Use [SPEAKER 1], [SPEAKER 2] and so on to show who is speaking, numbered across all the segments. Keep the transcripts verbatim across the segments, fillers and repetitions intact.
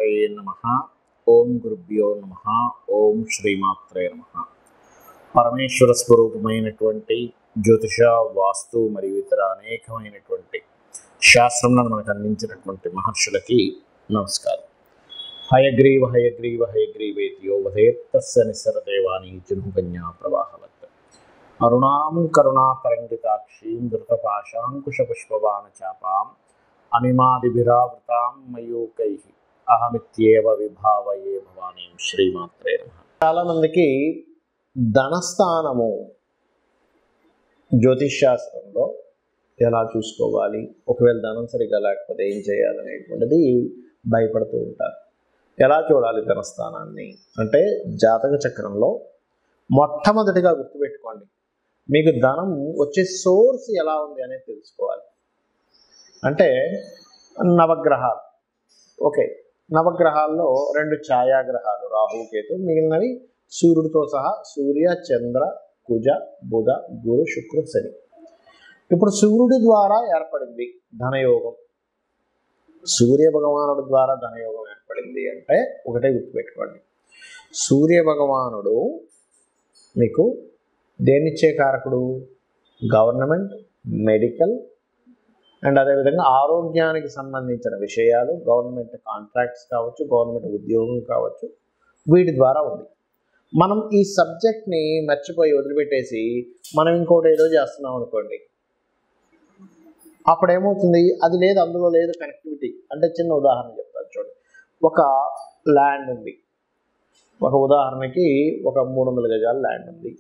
[SPEAKER 1] గణపతయే నమః. ఓం గురుభ్యో నమః. ఓం శ్రీమాత్రే నమః. పరమేశ్వర స్వరూపమైనటువంటి జ్యోతిష, వాస్తు మరియు ఇతర అనేకమైనటువంటి శాస్త్రములను మనకు అందించినటువంటి మహర్షులకి నమస్కారం. హయగ్రీవ హయగ్రీవ హయగ్రీవేతియో వధేత్తస్య నిస్సరదేవాని జనుకన్యా ప్రవాహవత్ అరుణాం కరుణాతరంగితాక్షీం ధృతపాశాంకుశపుష్పబాణచాపాం అనిమాదిభిరావృతాం మయూకైః అహమిత్యేవ విభావయే భవానీం. శ్రీమాత్రే నమః. చాలా మందికి ధనస్థానము జ్యోతిష్ శాస్త్రంలో ఎలా చూసుకోవాలి, ఒకవేళ ధనం సరిగా లేకపోతే ఏం చేయాలనేటువంటిది భయపడుతూ ఉంటారు. ఎలా చూడాలి ధనస్థానాన్ని అంటే జాతక చక్రంలో మొట్టమొదటిగా గుర్తుపెట్టుకోండి, మీకు ధనం వచ్చే సోర్స్ ఎలా ఉంది అనేది తెలుసుకోవాలి. అంటే నవగ్రహాలు, ఓకే, నవగ్రహాల్లో రెండు ఛాయాగ్రహాలు రాహుకేతు, మిగిలినవి సూర్యుడితో సహా సూర్య, చంద్ర, కుజ, బుధ, గురు, శుక్ర, శని. ఇప్పుడు సూర్యుడి ద్వారా ఏర్పడింది ధనయోగం, సూర్య భగవానుడు ద్వారా ధనయోగం ఏర్పడింది అంటే ఒకటే గుర్తుపెట్టుకోండి, సూర్య భగవానుడు మీకు దేనిచ్చే కారకుడు? గవర్నమెంట్, మెడికల్ అండ్ అదేవిధంగా ఆరోగ్యానికి సంబంధించిన విషయాలు, గవర్నమెంట్ కాంట్రాక్ట్స్ కావచ్చు, గవర్నమెంట్ ఉద్యోగం కావచ్చు, వీటి ద్వారా ఉంది. మనం ఈ సబ్జెక్ట్ని మర్చిపోయి వదిలిపెట్టేసి మనం ఇంకోటి ఏదో చేస్తున్నాం అనుకోండి, అప్పుడు ఏమవుతుంది? అది లేదు, అందులో లేదు కనెక్టివిటీ. అంటే చిన్న ఉదాహరణ చెప్తాను చూడండి. ఒక ల్యాండ్ ఉంది, ఒక ఉదాహరణకి ఒక మూడు వందల గజాల ల్యాండ్ ఉంది.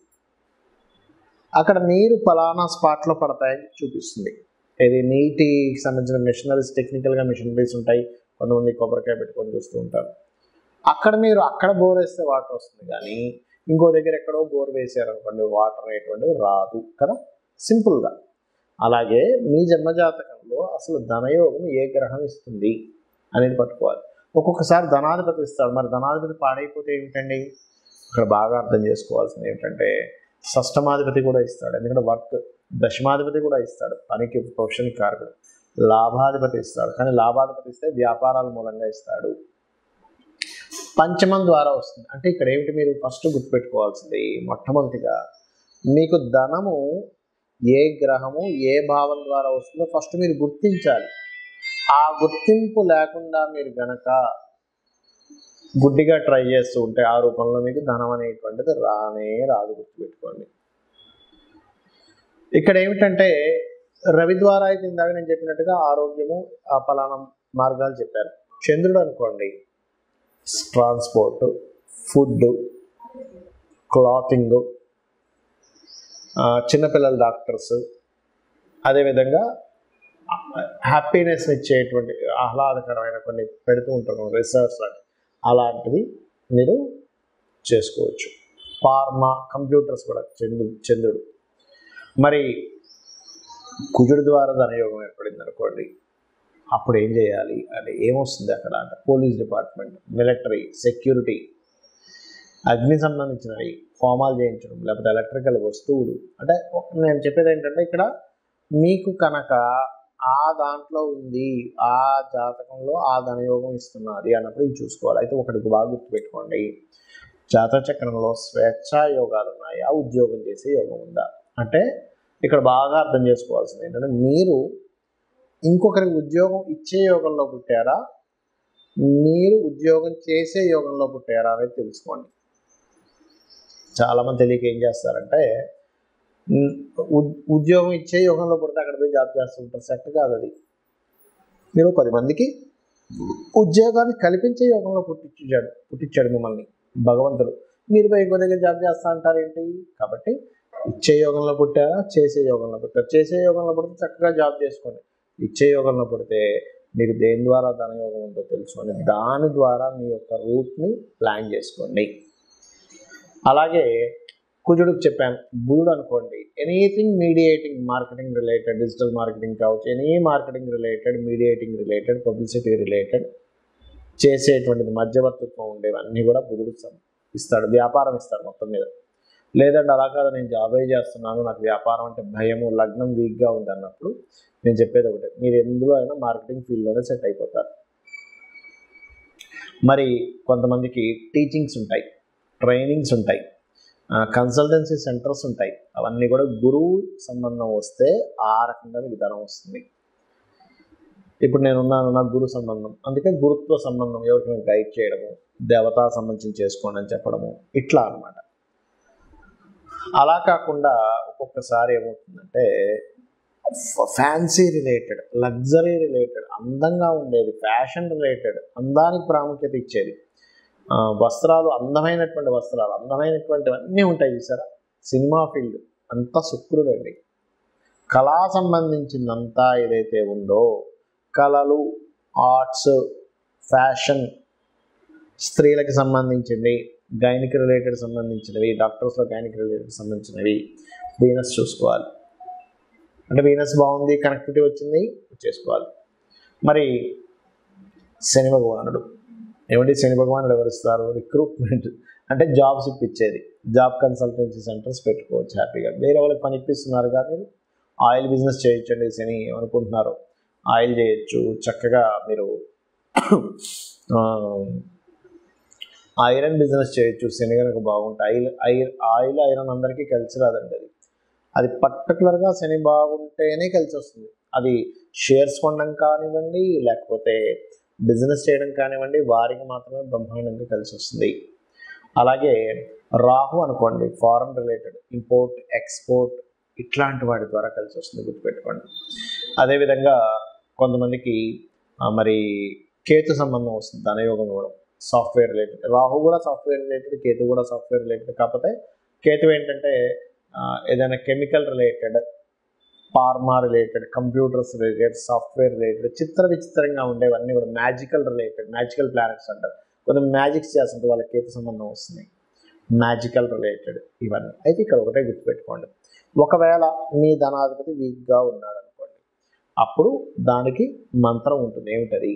[SPEAKER 1] అక్కడ నీరు ఫలానా స్పాట్లో పడతాయని చూపిస్తుంది. ఇది నీటికి సంబంధించిన మిషనరీస్, టెక్నికల్గా మిషనరీస్ ఉంటాయి, కొంతమంది కొబ్బరికాయ పెట్టుకొని చూస్తూ ఉంటారు. అక్కడ మీరు అక్కడ బోర్ వేస్తే వాటర్ వస్తుంది, కానీ ఇంకో దగ్గర ఎక్కడో బోర్ వేసారనుకోండి వాటర్ అనేటువంటిది రాదు కదా, సింపుల్గా. అలాగే మీ జన్మజాతకంలో అసలు ధనయోగం ఏ గ్రహం ఇస్తుంది అనేది పట్టుకోవాలి. ఒక్కొక్కసారి ధనాధిపతి ఇస్తాడు, మరి ధనాధిపతి పాడైపోతే ఏమిటండి? ఇక్కడ బాగా అర్థం చేసుకోవాల్సింది ఏంటంటే షష్టమాధిపతి కూడా ఇస్తాడు, ఎందుకంటే వర్క్. దశమాధిపతి కూడా ఇస్తాడు, పనికి, ప్రొఫెషన్కి కారకుడు. లాభాధిపతి ఇస్తాడు, కానీ లాభాధిపతి ఇస్తే వ్యాపారాల మూలంగా ఇస్తాడు. పంచమం ద్వారా వస్తుంది. అంటే ఇక్కడ ఏమిటి మీరు ఫస్ట్ గుర్తుపెట్టుకోవాల్సింది, మొట్టమొదటిగా మీకు ధనము ఏ గ్రహము ఏ భావం ద్వారా వస్తుందో ఫస్ట్ మీరు గుర్తించాలి. ఆ గుర్తింపు లేకుండా మీరు గనక గుడ్డిగా ట్రై చేస్తూ ఉంటే ఆ రూపంలో మీకు ధనం అనేటువంటిది రానే రాదు, గుర్తుపెట్టుకోండి. ఇక్కడ ఏమిటంటే రవి ద్వారా అయితే ఇందాక నేను చెప్పినట్టుగా ఆరోగ్యము, ఆ ఫలానా మార్గాలు చెప్పారు. చంద్రుడు అనుకోండి, ట్రాన్స్పోర్ట్, ఫుడ్, క్లాతింగ్, చిన్నపిల్లల డాక్టర్స్, అదేవిధంగా హ్యాపీనెస్ ఇచ్చేటువంటి ఆహ్లాదకరమైన కొన్ని పెడుతూ ఉంటారు రిసార్ట్స్, అలాంటివి మీరు చేసుకోవచ్చు. ఫార్మా, కంప్యూటర్స్ కూడా చంద్రుడు చంద్రుడు మరి కుజుడు ద్వారా ధనయోగం ఏర్పడింది అనుకోండి, అప్పుడు ఏం చేయాలి అంటే ఏమొస్తుంది అక్కడ అంటే పోలీస్ డిపార్ట్మెంట్, మిలిటరీ, సెక్యూరిటీ, అగ్ని సంబంధించినవి, హోమాలు చేయించడం, లేకపోతే ఎలక్ట్రికల్ వస్తువులు. అంటే నేను చెప్పేది ఏంటంటే ఇక్కడ మీకు కనుక ఆ దాంట్లో ఉంది, ఆ జాతకంలో ఆ ధనయోగం ఇస్తున్నది అన్నప్పుడు ఇది చూసుకోవాలి. అయితే ఒకటి బాగా గుర్తుపెట్టుకోండి, జాతక చక్రంలో స్వేచ్ఛా యోగాలు ఉన్నాయా, ఉద్యోగం చేసే యోగం ఉందా? అంటే ఇక్కడ బాగా అర్థం చేసుకోవాల్సింది ఏంటంటే మీరు ఇంకొకరికి ఉద్యోగం ఇచ్చే యోగంలో పుట్టారా, మీరు ఉద్యోగం చేసే యోగంలో పుట్టారా అనేది తెలుసుకోండి. చాలామంది తెలియక ఏం చేస్తారంటే ఉద్యోగం ఇచ్చే యోగంలో పుడితే అక్కడ పోయి జాబ్ చేస్తుంటారు. సెట్ కాదు అది. మీరు పది మందికి ఉద్యోగాన్ని కల్పించే యోగంలో పుట్టించాడు పుట్టించాడు మిమ్మల్ని భగవంతుడు. మీరు పోయి ఇంకో దగ్గర జాబ్ చేస్తా అంటారేంటి? కాబట్టి ఇచ్చే యోగంలో పుట్టారా, చేసే యోగంలో పుట్టారు. చేసే యోగంలో పుడితే చక్కగా జాబ్ చేసుకోండి. ఇచ్చే యోగంలో పుడితే మీకు దేని ద్వారా ధనయోగం ఉందో తెలుసుకోండి, దాని ద్వారా మీ యొక్క రూట్ని ప్లాన్ చేసుకోండి. అలాగే కుజుడికి చెప్పాను, బుధుడు అనుకోండి, anything mediating, marketing related, digital marketing కావచ్చు, any marketing related, mediating related, publicity related చేసేటువంటిది, మధ్యవర్తిత్వం ఉండేవన్నీ కూడా బుధుడు ఇస్తాడు, వ్యాపారం ఇస్తాడు మొత్తం మీద. లేదంటే అలా కాదు, నేను జాబే చేస్తున్నాను, నాకు వ్యాపారం అంటే భయము, లగ్నం వీక్గా ఉంది అన్నప్పుడు నేను చెప్పేది ఒకటే, మీరు ఎందులో అయినా మార్కెటింగ్ ఫీల్డ్లోనే సెట్ అయిపోతారు. మరి కొంతమందికి టీచింగ్స్ ఉంటాయి, ట్రైనింగ్స్ ఉంటాయి, కన్సల్టెన్సీ సెంటర్స్ ఉంటాయి. అవన్నీ కూడా గురువు సంబంధం వస్తే ఆ రకంగా మీకు ధనం వస్తుంది. ఇప్పుడు నేనున్నాను, నాకు గురు సంబంధం, అందుకే గురుత్వ సంబంధం, ఎవరికి నేను గైడ్ చేయడము, దేవతా సంబంధించి చేసుకోండి అని చెప్పడము, ఇట్లా అనమాట. అలా కాకుండా ఒక్కొక్కసారి ఏమవుతుందంటే ఫ్యాన్సీ రిలేటెడ్, లగ్జరీ రిలేటెడ్, అందంగా ఉండేది, ఫ్యాషన్ రిలేటెడ్, అందానికి ప్రాముఖ్యత ఇచ్చేది, వస్త్రాలు, అందమైనటువంటి వస్త్రాలు, అందమైనటువంటివి అన్నీ ఉంటాయి చూసారా. సినిమా ఫీల్డ్ అంతా శుక్రుడండి. కళా సంబంధించిందంతా ఏదైతే ఉందో, కళలు, ఆర్ట్స్, ఫ్యాషన్, స్త్రీలకు సంబంధించింది, గైనిక్ రిలేటెడ్ సంబంధించినవి, డాక్టర్స్లో గైనిక్ రిలేటెడ్ సంబంధించినవి, వీనస్ చూసుకోవాలి. అంటే వీనస్ బాగుంది, కనెక్టివిటీ వచ్చింది, చేసుకోవాలి. మరి శని భగవానుడు ఏమంటే శని భగవానుడు ఎవరిస్తారు? రిక్రూట్మెంట్, అంటే జాబ్స్ ఇప్పించేది. జాబ్ కన్సల్టెన్సీ సెంటర్స్ పెట్టుకోవచ్చు హ్యాపీగా. వేరే వాళ్ళకి పని ఇప్పిస్తున్నారు కానీ మీరు ఆయిల్ బిజినెస్ చేయొచ్చండి. శని ఏమనుకుంటున్నారు, ఆయిల్ చేయొచ్చు చక్కగా. మీరు ఐరన్ బిజినెస్ చేయొచ్చు, శని కనుక బాగుంటే. ఆయిల్ ఆయిల్ ఆయిల్ ఐరన్ అందరికీ కలిసి రాదండి. అది అది పర్టికులర్గా శని బాగుంటేనే కలిసి వస్తుంది. అది షేర్స్ కొనడం కానివ్వండి, లేకపోతే బిజినెస్ చేయడం కానివ్వండి, వారికి మాత్రమే బ్రహ్మాండంగా కలిసి వస్తుంది. అలాగే రాహు అనుకోండి, ఫారెన్ రిలేటెడ్, ఇంపోర్ట్ ఎక్స్పోర్ట్, ఇట్లాంటి వాటి ద్వారా కలిసి వస్తుంది, గుర్తుపెట్టుకోండి. అదేవిధంగా కొంతమందికి మరి కేతు సంబంధం వస్తుంది, ధనయోగం కూడా సాఫ్ట్వేర్ రిలేటెడ్. రాహు కూడా సాఫ్ట్వేర్ రిలేటెడ్, కేతు కూడా సాఫ్ట్వేర్ రిలేటెడ్. కాకపోతే కేతు ఏంటంటే ఏదైనా chemical related, pharma related, computers related, software related, చిత్ర విచిత్రంగా ఉండేవన్నీ కూడా మ్యాజికల్ రిలేటెడ్, మ్యాజికల్ ప్లానెట్స్ అంటారు. కొంచెం మ్యాజిక్స్ చేస్తుంటే వాళ్ళకి కేతు సంబంధం వస్తుంది, మ్యాజికల్ రిలేటెడ్ ఇవన్నీ. అయితే ఇక్కడ ఒకటే గుర్తుపెట్టుకోండి, ఒకవేళ మీ ధనాధిపతి వీక్గా ఉన్నాడు అనుకోండి, అప్పుడు దానికి మంత్రం ఉంటుంది. ఏమిటది?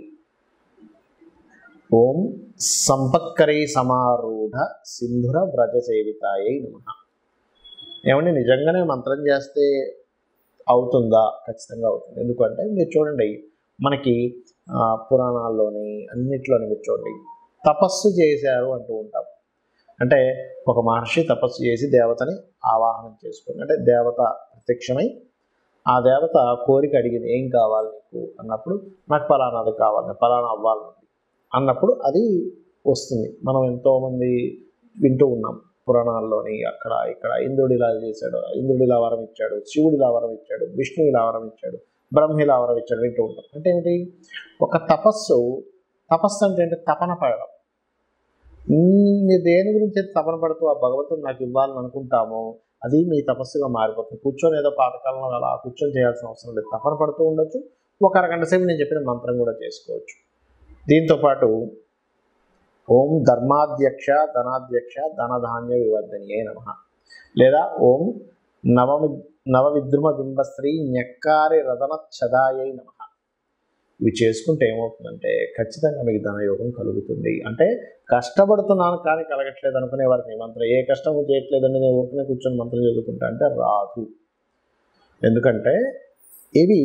[SPEAKER 1] ఓం సంపత్కరీ సమారూఢ సింధుర వ్రజ సేవితాయై నమః. ఏమంటే నిజంగానే మంత్రం చేస్తే అవుతుందా? ఖచ్చితంగా అవుతుంది. ఎందుకంటే మీరు చూడండి, మనకి పురాణాల్లోని అన్నిట్లోని మీరు చూడండి, తపస్సు చేశారు అంటూ ఉంటాం. అంటే ఒక మహర్షి తపస్సు చేసి దేవతని ఆవాహనం చేసుకుని, అంటే దేవత ప్రత్యక్షమై ఆ దేవత కోరిక అడిగింది, ఏం కావాలి నీకు అన్నప్పుడు, నాకు ఫలానాది కావాలి, ఫలానా అవ్వాలి అన్నప్పుడు అది వస్తుంది. మనం ఎంతోమంది వింటూ ఉన్నాం పురాణాల్లోని, అక్కడ ఇక్కడ ఇంద్రుడు ఇలా చేశాడు, ఇంద్రుడు ఇలా వరం ఇచ్చాడు, శివుడు ఇలా వరం ఇచ్చాడు, విష్ణువు ఇలా వరం ఇచ్చాడు, బ్రహ్మ ఇలా వరం ఇచ్చాడు వింటూ ఉంటాం. అంటే ఏంటి? ఒక తపస్సు, తపస్సు అంటే ఏంటి? తపన పడడం. మీరు దేని గురించి అయితే తపన పడుతూ ఆ భగవంతుడు నాకు ఇవ్వాలని అనుకుంటామో అది మీ తపస్సుగా మారిపోతుంది. కూర్చొని ఏదో పాతకాలంలో అలా కూర్చొని చేయాల్సిన అవసరం లేదు, తపన పడుతూ ఉండొచ్చు. ఒక అరగంట సేపు నేను చెప్పిన మంత్రం కూడా చేసుకోవచ్చు. దీంతోపాటు ఓం ధర్మాధ్యక్ష ధనాధ్యక్ష ధనధాన్య వివర్ధనియే నమః, లేదా ఓం నవమి నవవిద్రుమ బింబశ్రీ న్యక్కారి రదన ఛదాయై నమః. ఇవి చేసుకుంటే ఏమవుతుందంటే ఖచ్చితంగా మీకు ధనయోగం కలుగుతుంది. అంటే కష్టపడుతున్నాను కానీ కలగట్లేదు అనుకునే వారికి మంత్రం, ఏ కష్టము చేయట్లేదండి నేను ఊరికనే కూర్చొని మంత్రం చదువుకుంటా అంటే రాదు. ఎందుకంటే ఇవి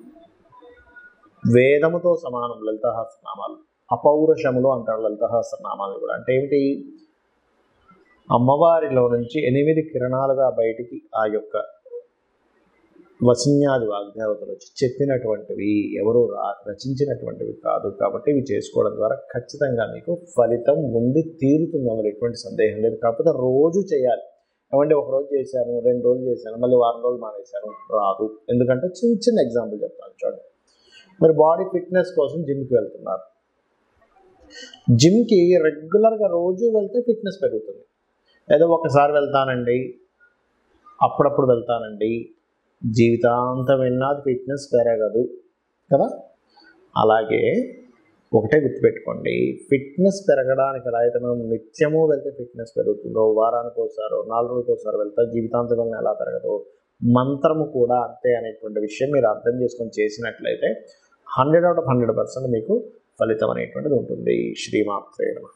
[SPEAKER 1] వేదముతో సమానం. లలితాసహస్రనామాలు అపౌరుషములు అంటారు లలితాసహస్రనామాలు కూడా. అంటే ఏమిటి? అమ్మవారిలో నుంచి ఎనిమిది కిరణాలుగా బయటికి ఆ యొక్క వసిన్యాది వాగ్దేవతలు వచ్చి చెప్పినటువంటివి, ఎవరు రచించినటువంటివి కాదు. కాబట్టి ఇవి చేసుకోవడం ద్వారా ఖచ్చితంగా మీకు ఫలితం ఉండి తీరుతుంది, అందులో ఎటువంటి సందేహం లేదు. కాకపోతే రోజు చేయాలి. ఏమంటే ఒక రోజు చేశాను, రెండు రోజులు చేశాను, మళ్ళీ వారం రోజులు మానేశాను, రాదు. ఎందుకంటే చిన్న చిన్న ఎగ్జాంపుల్ చెప్తాను చూడండి. మీరు బాడీ ఫిట్నెస్ కోసం జిమ్కి వెళ్తున్నారు. జిమ్కి రెగ్యులర్గా రోజు వెళ్తే ఫిట్నెస్ పెరుగుతుంది. ఏదో ఒకసారి వెళ్తానండి, అప్పుడప్పుడు వెళ్తానండి, జీవితాంతం వెళ్ళినది ఫిట్నెస్ పెరగదు కదా. అలాగే ఒకటే గుర్తుపెట్టుకోండి, ఫిట్నెస్ పెరగడానికి ఎలా అయితే మనం నిత్యము వెళ్తే ఫిట్నెస్ పెరుగుతుందో, వారానికి ఒకసారి నాలుగు రోజులకు ఒకసారి వెళ్తే జీవితాంతం వెళ్ళిన ఎలా పెరగదో, మంత్రము కూడా అంతే అనేటువంటి విషయం మీరు అర్థం చేసుకొని చేసినట్లయితే hundred out of hundred percent మీకు ఫలితం అనేటువంటిది ఉంటుంది. శ్రీమాత్రే నమః.